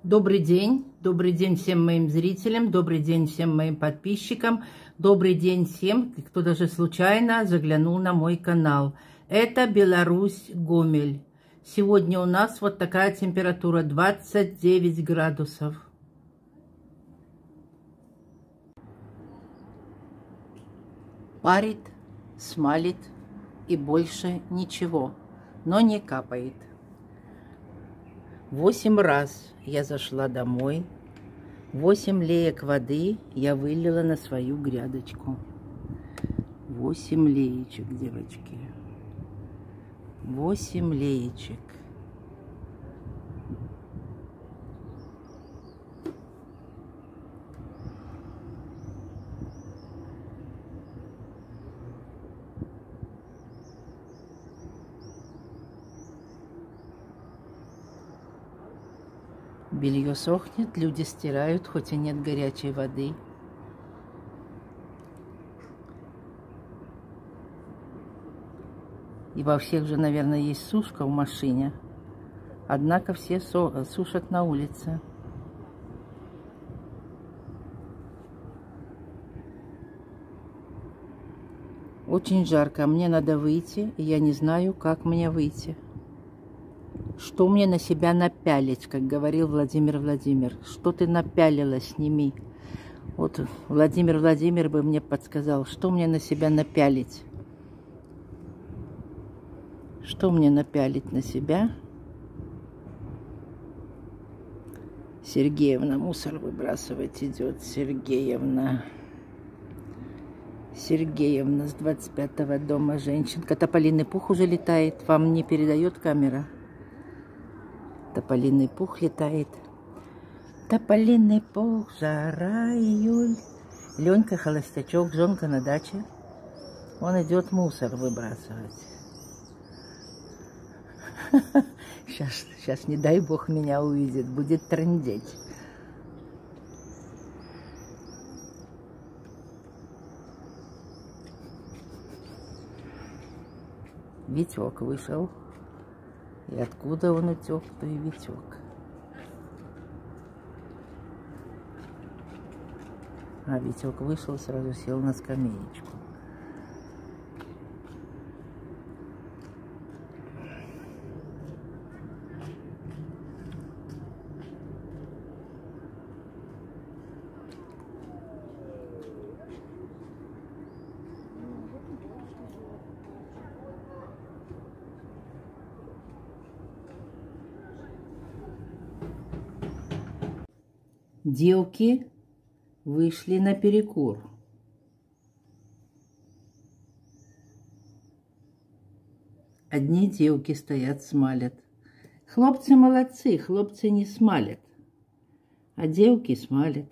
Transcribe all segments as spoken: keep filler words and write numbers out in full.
Добрый день, добрый день всем моим зрителям, добрый день всем моим подписчикам, добрый день всем, кто даже случайно заглянул на мой канал. Это Беларусь, Гомель. Сегодня у нас вот такая температура, двадцать девять градусов. Парит, смалит и больше ничего, но не капает. Восемь раз я зашла домой, восемь леек воды я вылила на свою грядочку. Восемь леечек, девочки. Восемь леечек. Белье сохнет, люди стирают, хоть и нет горячей воды. И во всех же, наверное, есть сушка в машине. Однако все сушат на улице. Очень жарко, мне надо выйти, и я не знаю, как мне выйти. Что мне на себя напялить, как говорил Владимир Владимир. Что ты напялила, сними. Вот Владимир Владимир бы мне подсказал, что мне на себя напялить. Что мне напялить на себя? Сергеевна мусор выбрасывать идет. Сергеевна. Сергеевна с двадцать пятого дома женщинка. Тополиный пух уже летает. Вам не передает камера? Тополиный пух летает. Тополиный пух, жара, июль. Ленька холостячок, жонка на даче. Он идет мусор выбрасывать. Сейчас, сейчас, не дай бог, меня увидит, будет трындеть. Витек вышел. И откуда он утек, то и Витек. А Витек вышел, сразу сел на скамеечку. Девки вышли на перекур. Одни девки стоят, смалят. Хлопцы молодцы, хлопцы не смалят, а девки смалят.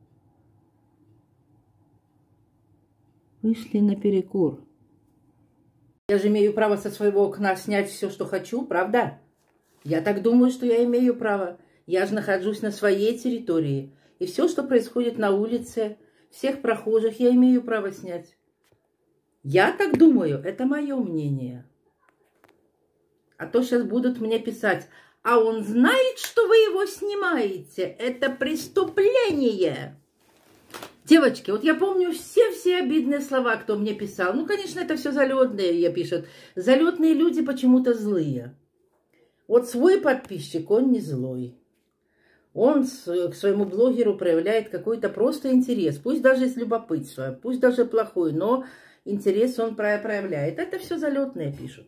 Вышли на перекур. Я же имею право со своего окна снять все, что хочу, правда? Я так думаю, что я имею право. Я же нахожусь на своей территории. И все, что происходит на улице, всех прохожих, я имею право снять. Я так думаю, это мое мнение. А то сейчас будут мне писать, а он знает, что вы его снимаете. Это преступление. Девочки, вот я помню все-все обидные слова, кто мне писал. Ну, конечно, это все залетные, я пишут. Залетные люди почему-то злые. Вот свой подписчик, он не злой. Он к своему блогеру проявляет какой-то просто интерес. Пусть даже из любопытства, пусть даже плохой, но интерес он проявляет. Это все залетные пишут.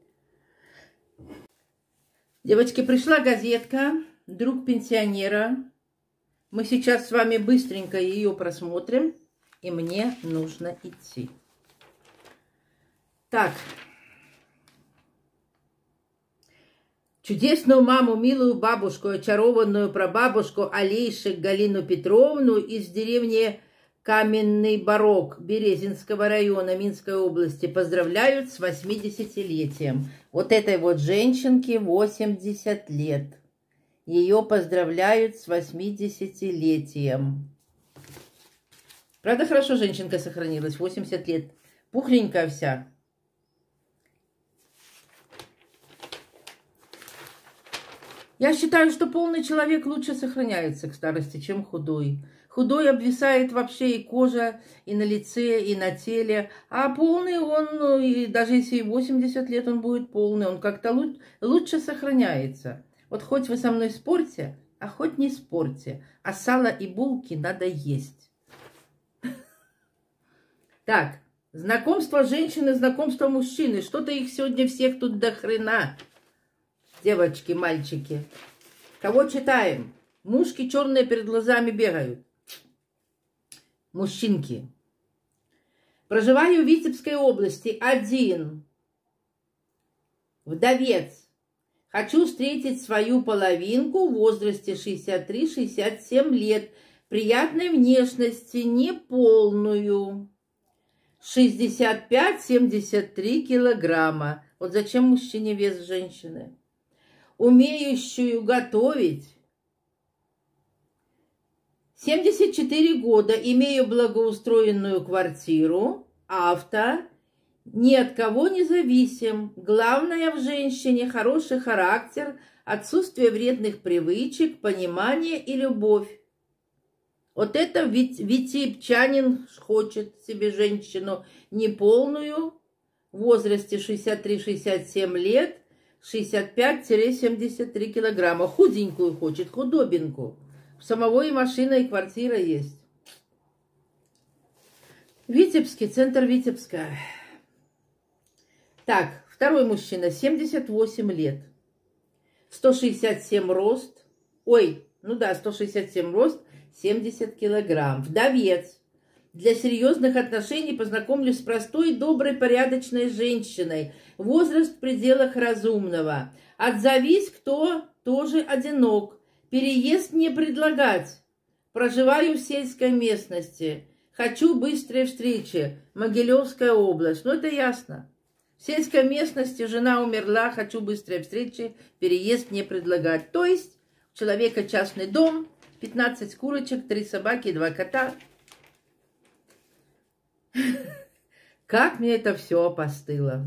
Девочки, пришла газетка «Друг пенсионера». Мы сейчас с вами быстренько ее просмотрим. И мне нужно идти. Так. Чудесную маму, милую бабушку, очарованную прабабушку Алейшек Галину Петровну из деревни Каменный Барок Березинского района Минской области поздравляют с восьмидесятилетием. Вот этой вот женщинке восемьдесят лет. Ее поздравляют с восьмидесятилетием. Правда, хорошо женщинка сохранилась, восемьдесят лет. Пухленькая вся. Я считаю, что полный человек лучше сохраняется к старости, чем худой. Худой обвисает вообще и кожа, и на лице, и на теле. А полный он, ну, и даже если и восемьдесят лет он будет полный, он как-то лучше, лучше сохраняется. Вот хоть вы со мной спорьте, а хоть не спорьте. А сало и булки надо есть. Так, знакомство женщины, знакомство мужчины. Что-то их сегодня всех тут до хрена. Девочки, мальчики. Кого читаем? Мушки черные перед глазами бегают. Мужчинки. Проживаю в Витебской области. Один. Вдовец. Хочу встретить свою половинку в возрасте шестьдесят три шестьдесят семь лет. Приятной внешности, неполную. шестьдесят пять семьдесят три килограмма. Вот зачем мужчине вес женщины? Умеющую готовить. семьдесят четыре года, имею благоустроенную квартиру, авто, ни от кого не зависим. Главное в женщине хороший характер, отсутствие вредных привычек, понимание и любовь. Вот это витебчанин хочет себе женщину неполную, в возрасте шестьдесят три шестьдесят семь лет, шестьдесят пять семьдесят три килограмма. Худенькую хочет, худобинку. У самого и машина, и квартира есть. Витебский, центр Витебска. Так, второй мужчина, семьдесят восемь лет. сто шестьдесят семь рост. Ой, ну да, сто шестьдесят семь рост, семьдесят килограмм. Вдовец. Для серьезных отношений познакомлюсь с простой, доброй, порядочной женщиной. Возраст в пределах разумного. Отзовись, кто тоже одинок. Переезд не предлагать. Проживаю в сельской местности. Хочу быстрой встречи. Могилевская область. Ну, это ясно. В сельской местности жена умерла. Хочу быстрой встречи. Переезд не предлагать. То есть у человека частный дом, пятнадцать курочек, три собаки, два кота. Как мне это все опостыло.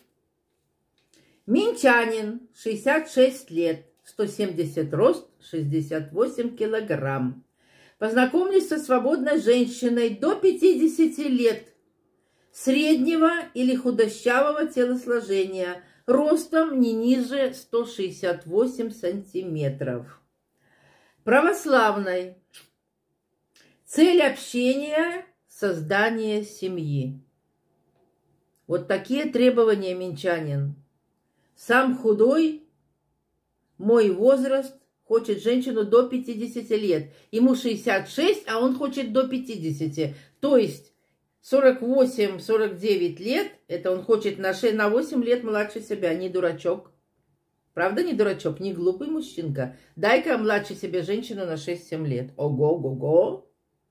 Минчанин, шестьдесят шесть лет, сто семьдесят рост, шестьдесят восемь килограмм. Познакомлюсь со свободной женщиной до пятидесяти лет, среднего или худощавого телосложения, ростом не ниже ста шестидесяти восьми сантиметров. Православной. Цель общения – создание семьи. Вот такие требования, минчанин. Сам худой, мой возраст, хочет женщину до пятидесяти лет. Ему шестьдесят шесть, а он хочет до пятидесяти. То есть сорок восемь — сорок девять лет, это он хочет на шесть, на восемь лет младше себя, не дурачок. Правда, не дурачок, не глупый мужчинка. Дай-ка младше себе женщину на шесть-семь лет. Ого-го-го.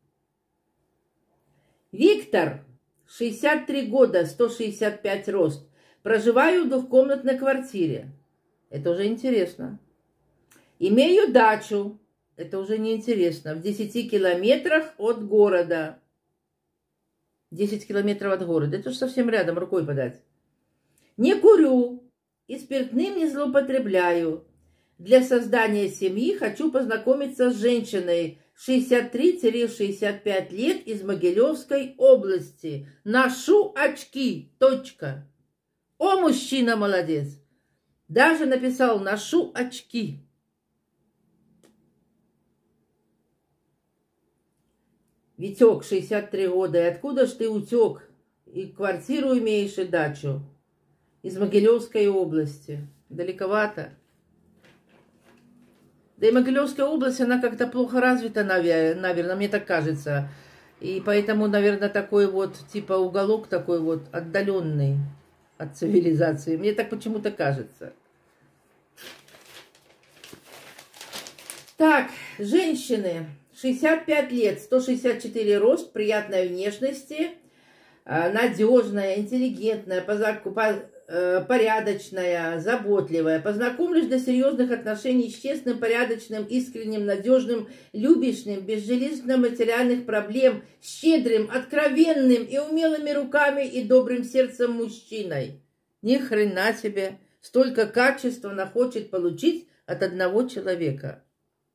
Виктор, шестьдесят три года, сто шестьдесят пять рост. Проживаю в двухкомнатной квартире. Это уже интересно. Имею дачу. Это уже неинтересно. В десяти километрах от города. десять километров от города. Это же совсем рядом, рукой подать. Не курю и спиртным не злоупотребляю. Для создания семьи хочу познакомиться с женщиной шестьдесят три — шестьдесят пять лет из Могилевской области. Ношу очки. Точка. О, мужчина молодец. Даже написал «ношу очки». Витек, шестьдесят три года. И откуда ж ты утек? И квартиру имеешь, и дачу. Из Могилевской области. Далековато. Да и Могилевская область, она как-то плохо развита, наверное, мне так кажется. И поэтому, наверное, такой вот, типа уголок такой вот отдаленный от цивилизации. Мне так почему-то кажется. Так, женщины. шестьдесят пять лет, сто шестьдесят четыре рост, приятной внешности, надежная, интеллигентная, порядочная, заботливая. Познакомлюсь до серьезных отношений с честным, порядочным, искренним, надежным, любящим, без жилищно-материальных проблем, щедрым, откровенным и умелыми руками и добрым сердцем мужчиной. Ни хрена себе! Столько качеств она хочет получить от одного человека.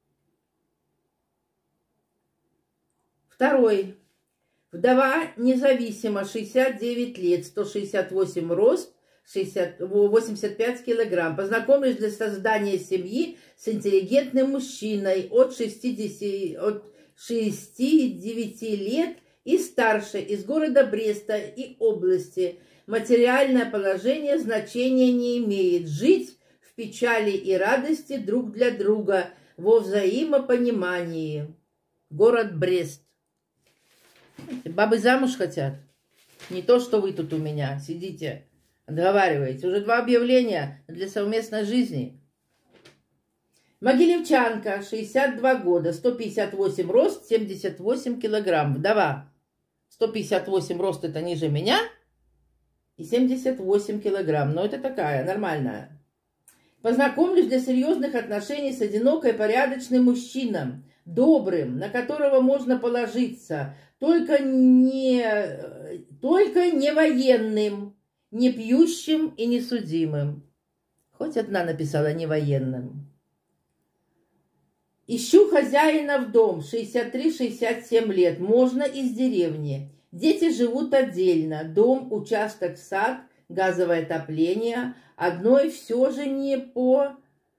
Второй. Вдова независимо, шестьдесят девять лет, сто шестьдесят восемь рост, шестьдесят, восемьдесят пять килограмм. Познакомились для создания семьи с интеллигентным мужчиной от шестидесяти, от шестидесяти девяти лет и старше, из города Бреста и области. Материальное положение значения не имеет. Жить в печали и радости друг для друга, во взаимопонимании. Город Брест. Бабы замуж хотят. Не то, что вы тут у меня сидите, отговариваете. Уже два объявления для совместной жизни. Могилевчанка, шестьдесят два года, сто пятьдесят восемь рост, семьдесят восемь килограмм. Вдова. сто пятьдесят восемь рост, это ниже меня. И семьдесят восемь килограмм. Но это такая, нормальная. Познакомлюсь для серьезных отношений с одинокой, порядочным мужчиной. Добрым, на которого можно положиться. Только не, только не военным, не пьющим и не судимым. Хоть одна написала не военным. Ищу хозяина в дом, шестьдесят три шестьдесят семь лет, можно из деревни. Дети живут отдельно, дом, участок, сад, газовое отопление. Одной все же не по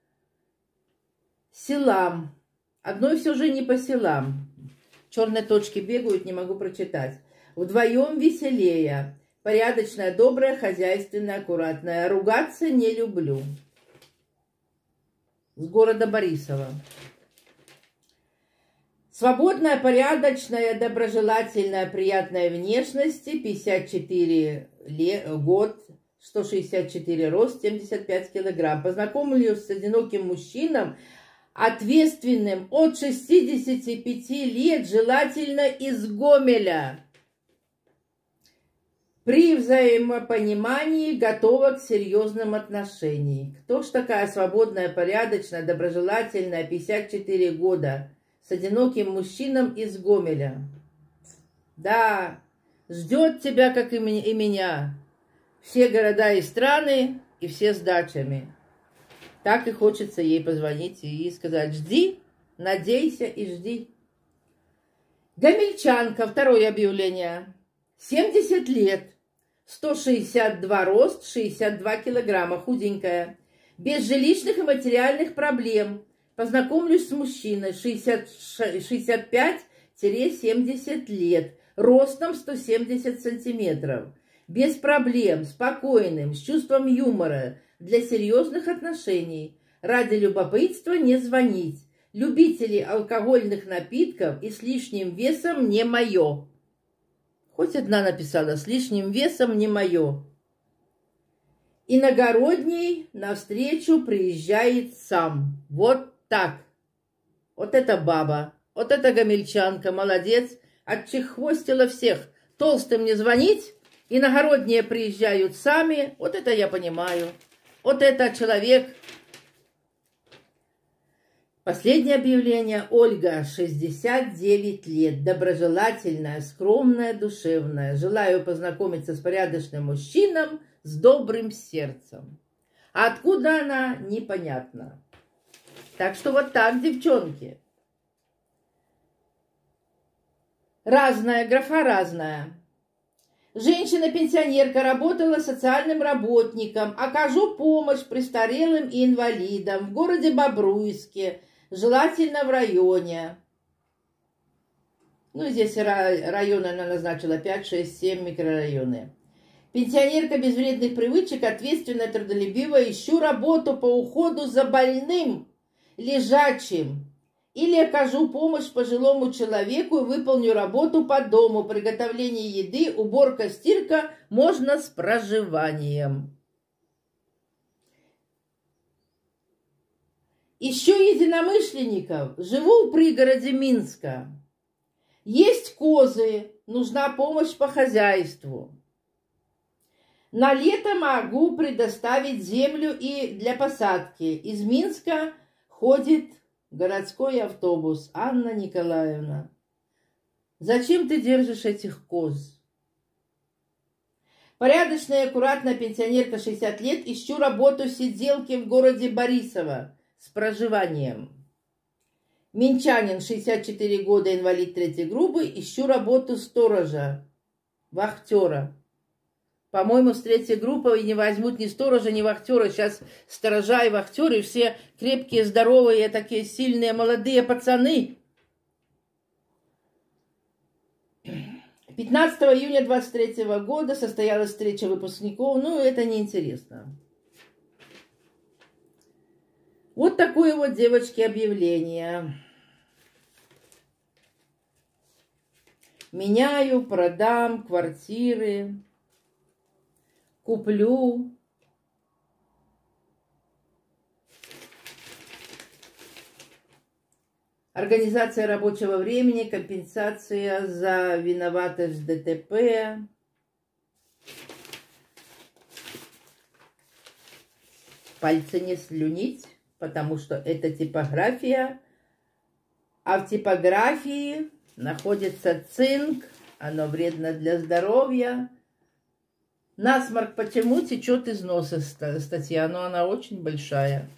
селам. Одной все же не по селам. Черные точки бегают, не могу прочитать. Вдвоем веселее. Порядочная, добрая, хозяйственная, аккуратная. Ругаться не люблю. С города Борисова. Свободная, порядочная, доброжелательная, приятная внешности. пятьдесят четыре год, сто шестьдесят четыре рост, семьдесят пять килограмм. Познакомлюсь с одиноким мужчиной, ответственным от шестидесяти пяти лет, желательно из Гомеля. При взаимопонимании готова к серьезным отношениям. Кто ж такая свободная, порядочная, доброжелательная, пятьдесят четыре года, с одиноким мужчиной из Гомеля? Да, ждет тебя, как и меня, все города и страны, и все с дачами. Так и хочется ей позвонить и сказать: жди, надейся и жди. Гомельчанка, второе объявление. семьдесят лет, сто шестьдесят два рост, шестьдесят два килограмма, худенькая. Без жилищных и материальных проблем. Познакомлюсь с мужчиной, шестьдесят пять — семьдесят лет, ростом сто семьдесят сантиметров. Без проблем, спокойным, с чувством юмора. Для серьезных отношений. Ради любопытства не звонить. Любители алкогольных напитков и с лишним весом не мое. Хоть одна написала: с лишним весом не мое. Иногородний навстречу приезжает сам. Вот так. Вот это баба. Вот эта гомельчанка. Молодец. Отчехвостила всех. Толстым не звонить. Иногородние приезжают сами. Вот это я понимаю. Вот это человек. Последнее объявление. Ольга, шестьдесят девять лет. Доброжелательная, скромная, душевная. Желаю познакомиться с порядочным мужчиной с добрым сердцем. А откуда она, непонятно. Так что вот так, девчонки. Разная, графа разная. Женщина-пенсионерка работала социальным работником. Окажу помощь престарелым и инвалидам в городе Бобруйске, желательно в районе. Ну, здесь районы она назначила пять, шесть, семь микрорайоны. Пенсионерка без вредных привычек, ответственная, трудолюбивая. Ищу работу по уходу за больным, лежачим. Или окажу помощь пожилому человеку и выполню работу по дому, приготовление еды, уборка, стирка, можно с проживанием. Ищу единомышленников, живу в пригороде Минска. Есть козы, нужна помощь по хозяйству. На лето могу предоставить землю и для посадки. Из Минска ходит городской автобус. Анна Николаевна, зачем ты держишь этих коз? Порядочная, аккуратная пенсионерка, шестьдесят лет. Ищу работу сиделки в городе Борисово. с проживанием. Минчанин, шестьдесят четыре года, инвалид третьей группы. Ищу работу сторожа, вахтера. По-моему, с третьей группы не возьмут ни сторожа, ни вахтера. Сейчас сторожа и вахтеры все крепкие, здоровые, такие сильные, молодые пацаны. пятнадцатого июня двадцать третьего года состоялась встреча выпускников. Ну, это неинтересно. Вот такое вот, девочки, объявление. Меняю, продам квартиры, куплю. Организация рабочего времени, компенсация за виноватость в ДТП. Пальцы не слюнить, потому что это типография. А в типографии находится цинк, оно вредно для здоровья. Насморк почему течет из носа, статья, но она очень большая.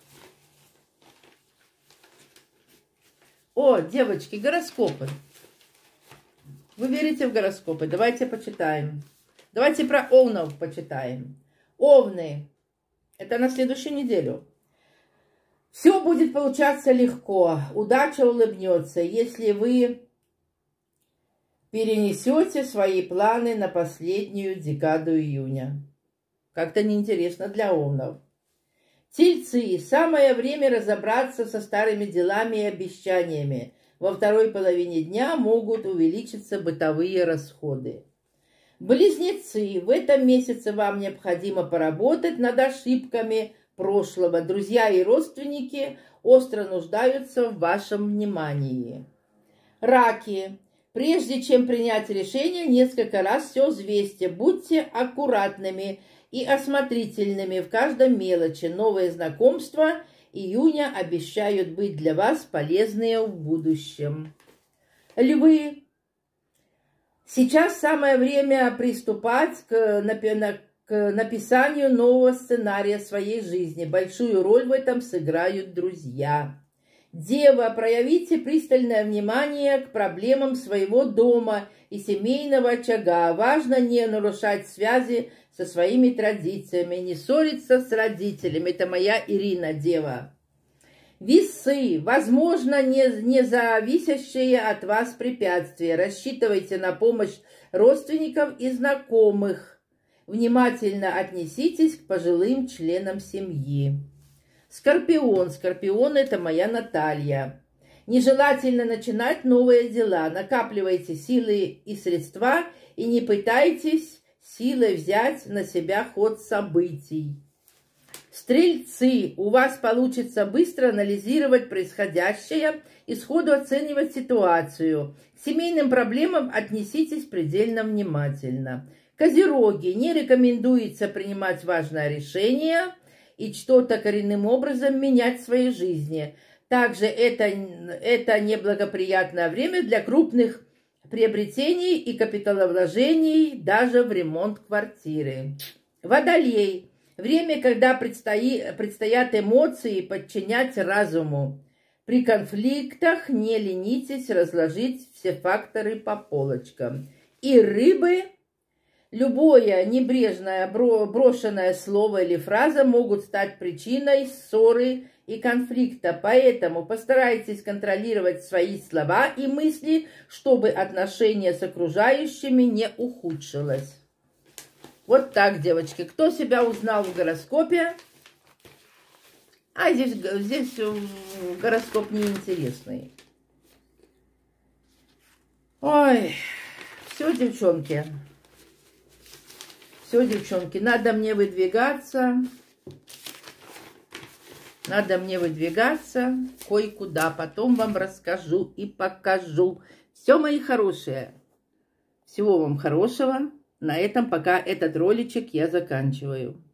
О, девочки, гороскопы. Вы верите в гороскопы? Давайте почитаем. Давайте про овнов почитаем. Овны. Это на следующую неделю. Все будет получаться легко. Удача улыбнется, если вы перенесете свои планы на последнюю декаду июня. Как-то неинтересно для овнов. Тельцы. Самое время разобраться со старыми делами и обещаниями. Во второй половине дня могут увеличиться бытовые расходы. Близнецы. В этом месяце вам необходимо поработать над ошибками прошлого. Друзья и родственники остро нуждаются в вашем внимании. Раки. Прежде чем принять решение, несколько раз все взвесьте. Будьте аккуратными и осмотрительными в каждом мелочи. Новые знакомства июня обещают быть для вас полезные в будущем. Львы. Сейчас самое время приступать к, к написанию нового сценария своей жизни. Большую роль в этом сыграют друзья. Дева. Проявите пристальное внимание к проблемам своего дома и семейного очага. Важно не нарушать связи со своими традициями, не ссориться с родителями. Это моя Ирина, Дева. Весы. Возможно, не, не зависящие от вас препятствия. Рассчитывайте на помощь родственников и знакомых. Внимательно отнеситесь к пожилым членам семьи. Скорпион. Скорпион – это моя Наталья. Нежелательно начинать новые дела. Накапливайте силы и средства и не пытайтесь силой взять на себя ход событий. Стрельцы. У вас получится быстро анализировать происходящее и сходу оценивать ситуацию. К семейным проблемам отнеситесь предельно внимательно. Козероги. Не рекомендуется принимать важное решение и что-то коренным образом менять в своей жизни. Также это, это неблагоприятное время для крупных приобретений и капиталовложений, даже в ремонт квартиры. Водолей. Время, когда предстои, предстоят эмоции подчинять разуму. При конфликтах не ленитесь разложить все факторы по полочкам. И рыбы. Любое небрежное брошенное слово или фраза могут стать причиной ссоры и конфликта. Поэтому постарайтесь контролировать свои слова и мысли, чтобы отношение с окружающими не ухудшилось. Вот так, девочки. Кто себя узнал в гороскопе? А здесь, здесь гороскоп неинтересный. Ой, все, девчонки. Все, девчонки, надо мне выдвигаться. Надо мне выдвигаться кое-куда. Потом вам расскажу и покажу. Все, мои хорошие. Всего вам хорошего. На этом пока этот роличек я заканчиваю.